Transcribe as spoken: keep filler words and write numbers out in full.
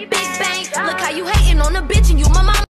Big Bang. Look how you hating on a bitch and you my mama.